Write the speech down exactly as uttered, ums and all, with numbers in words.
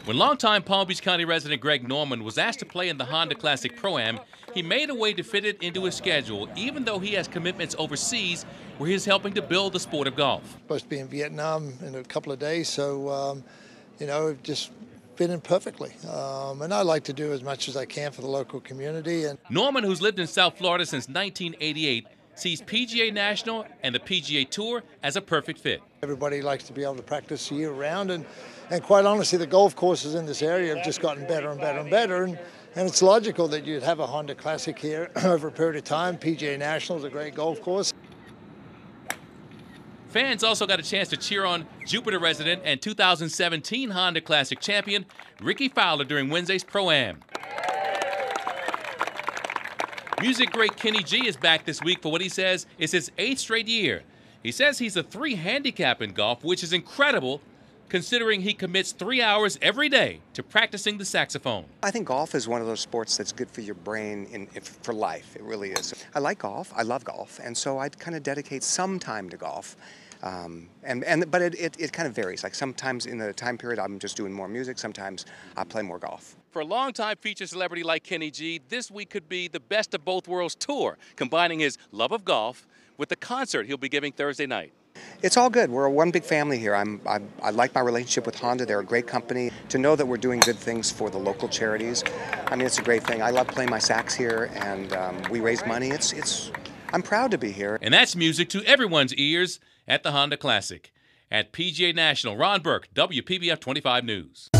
When longtime Palm Beach County resident Greg Norman was asked to play in the Honda Classic Pro-Am, he made a way to fit it into his schedule, even though he has commitments overseas where he's helping to build the sport of golf. Supposed to be in Vietnam in a couple of days, so, um, you know, it just fit in perfectly. Um, and I like to do as much as I can for the local community. And Norman, who's lived in South Florida since nineteen eighty-eight, sees P G A National and the P G A Tour as a perfect fit. Everybody likes to be able to practice year-round, and, and quite honestly, the golf courses in this area have just gotten better and better and better, and, and it's logical that you'd have a Honda Classic here over a period of time. P G A National is a great golf course. Fans also got a chance to cheer on Jupiter resident and two thousand seventeen Honda Classic champion Rickie Fowler during Wednesday's Pro-Am. Music great Kenny G is back this week for what he says is his eighth straight year. He says he's a three handicap in golf, which is incredible considering he commits three hours every day to practicing the saxophone. I think golf is one of those sports that's good for your brain in, if, for life. It really is. I like golf. I love golf. And so I kind of dedicate some time to golf. Um, and, and, but it, it, it kind of varies. Like sometimes in the time period I'm just doing more music. Sometimes I play more golf. For a longtime featured celebrity like Kenny G, this week could be the Best of Both Worlds tour, combining his love of golf with the concert he'll be giving Thursday night. It's all good. We're one big family here. I'm, I, I like my relationship with Honda. They're a great company. To know that we're doing good things for the local charities, I mean, it's a great thing. I love playing my sax here, and um, we raise money. It's, it's, I'm proud to be here. And that's music to everyone's ears at the Honda Classic. At P G A National, Ron Burke, W P B F twenty-five News.